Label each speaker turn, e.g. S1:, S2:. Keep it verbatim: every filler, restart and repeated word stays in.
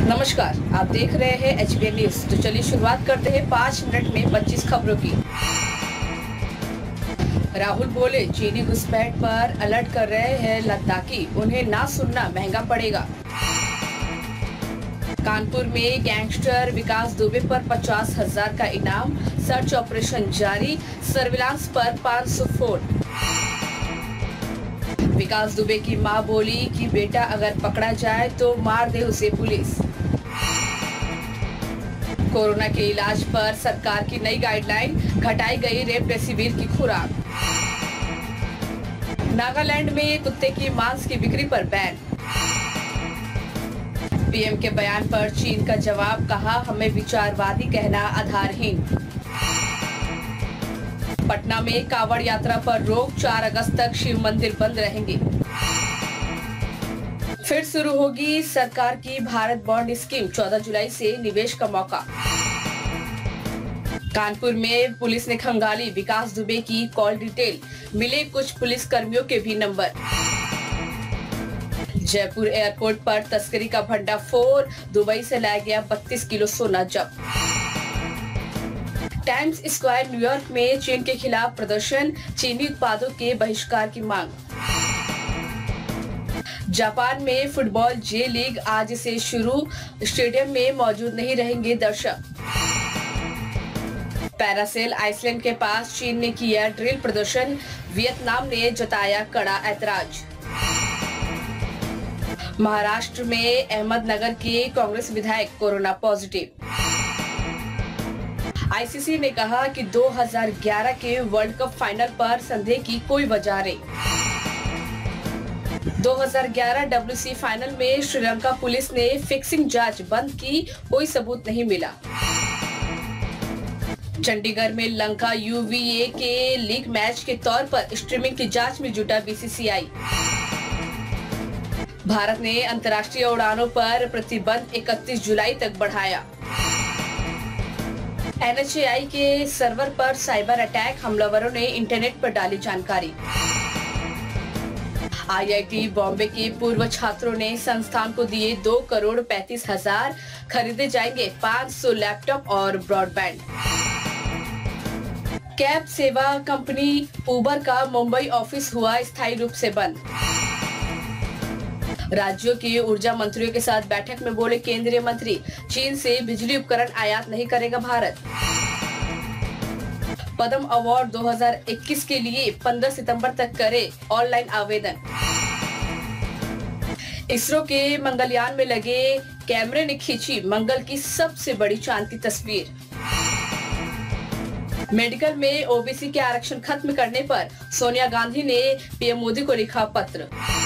S1: नमस्कार, आप देख रहे हैं एच बी एन न्यूज। तो चलिए शुरुआत करते हैं पाँच मिनट में पच्चीस खबरों की। राहुल बोले, चीनी घुसपैठ पर अलर्ट कर रहे हैं लद्दाखी, उन्हें ना सुनना महंगा पड़ेगा। कानपुर में गैंगस्टर विकास दुबे पर पचास हजार का इनाम, सर्च ऑपरेशन जारी, सर्विलांस पर पाँच सौ फोन। विकास दुबे की मां बोली कि बेटा अगर पकड़ा जाए तो मार दे उसे पुलिस। कोरोना के इलाज पर सरकार की नई गाइडलाइन, घटाई गई रेमडेसिविर की खुराक। नागालैंड में कुत्ते की मांस की बिक्री पर बैन। पी एम के बयान पर चीन का जवाब, कहा हमें विचारवादी कहना आधारहीन। पटना में कांवड़ यात्रा पर रोक, चार अगस्त तक शिव मंदिर बंद रहेंगे। फिर शुरू होगी सरकार की भारत बॉन्ड स्कीम, चौदह जुलाई से निवेश का मौका। कानपुर में पुलिस ने खंगाली विकास दुबे की कॉल डिटेल, मिले कुछ पुलिस कर्मियों के भी नंबर। जयपुर एयरपोर्ट पर तस्करी का भंडाफोड़, दुबई से लाया गया बत्तीस किलो सोना जब्त। टाइम्स स्क्वायर न्यूयॉर्क में चीन के खिलाफ प्रदर्शन, चीनी उत्पादों के बहिष्कार की मांग। जापान में फुटबॉल जे लीग आज से शुरू, स्टेडियम में मौजूद नहीं रहेंगे दर्शक। पैरासेल आइसलैंड के पास चीन ने किया ड्रिल प्रदर्शन, वियतनाम ने जताया कड़ा ऐतराज। महाराष्ट्र में अहमदनगर के कांग्रेस विधायक कोरोना पॉजिटिव। आई सी सी ने कहा कि दो हज़ार ग्यारह के वर्ल्ड कप फाइनल पर संदेह की कोई वजह नहीं। दो हज़ार ग्यारह डब्ल्यू सी फाइनल में श्रीलंका पुलिस ने फिक्सिंग जांच बंद की, कोई सबूत नहीं मिला। चंडीगढ़ में लंका यू वी ए के लीग मैच के तौर पर स्ट्रीमिंग की जांच में जुटा बी सी सी आई। भारत ने अंतर्राष्ट्रीय उड़ानों पर प्रतिबंध इकतीस जुलाई तक बढ़ाया। एन एच ए आई के सर्वर पर साइबर अटैक, हमलावरों ने इंटरनेट पर डाली जानकारी। आई आई टी बॉम्बे के पूर्व छात्रों ने संस्थान को दिए दो करोड़ पैंतीस हजार, खरीदे जाएंगे पाँच सौ लैपटॉप और ब्रॉडबैंड। कैब सेवा कंपनी उबर का मुंबई ऑफिस हुआ स्थायी रूप से बंद। राज्यों के ऊर्जा मंत्रियों के साथ बैठक में बोले केंद्रीय मंत्री, चीन से बिजली उपकरण आयात नहीं करेगा भारत। पद्म अवार्ड दो हज़ार इक्कीस के लिए पंद्रह सितंबर तक करे ऑनलाइन आवेदन। इसरो के मंगलयान में लगे कैमरे ने खींची मंगल की सबसे बड़ी चांद की तस्वीर। मेडिकल में ओ बी सी के आरक्षण खत्म करने पर सोनिया गांधी ने पी एम मोदी को लिखा पत्र।